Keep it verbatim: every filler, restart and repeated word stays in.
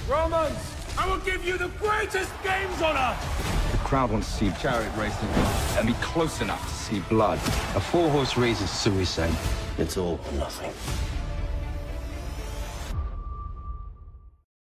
Romans, I will give you the greatest games on earth! The crowd wants to see chariot racing and be close enough to see blood. A four-horse race is suicide. It's all or nothing.